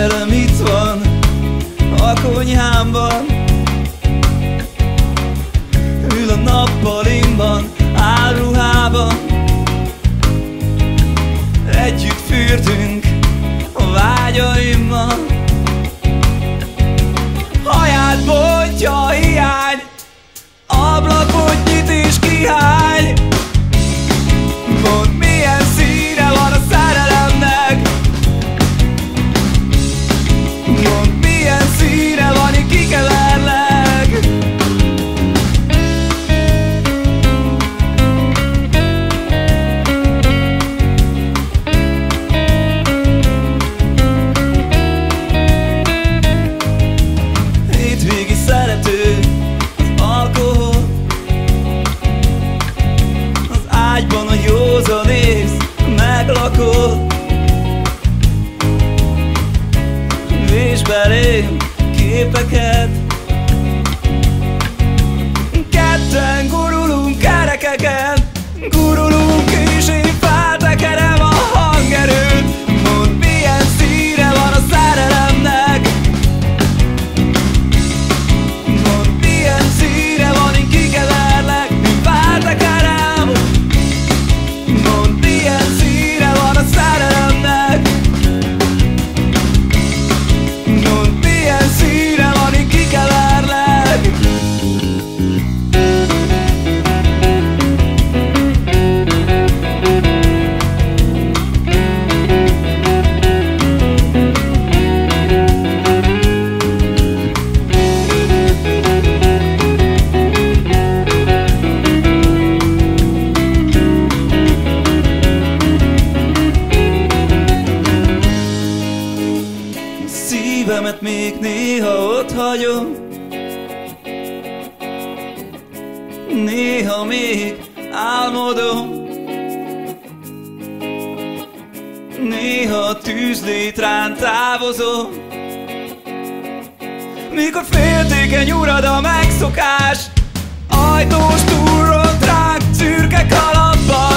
szerelem itt van a konyhámban. Ül a nappalimban, álruhában. Együtt fürdünk a vágyaimmal. Haját bontja a hiány, ablakot nyit és kihány. Mondd, milyen színe van a szerelemnek. Mondd, milyen színe van, így kikeverlek. Hétvégi szerető az alkohol, az ágyban a józanész meglakol. Vés belém képeket, ketten gurulunk kerekeket. Gurulunk és én feltekerem a hangerőt. Mondd, milyen színe van a szerelemnek. Mondd, milyen színe van, én kikeverlek, én feltekerem. Mondd, milyen színe van a szerelemnek. Mondd, milyen színe van, én kikeverlek. Szívemet még néha ott hagyom, néha még álmodom, néha a tűzlétrán távozom. Mikor féltékeny urad a megszokás, ajtós túlront ránk szürke kalapban.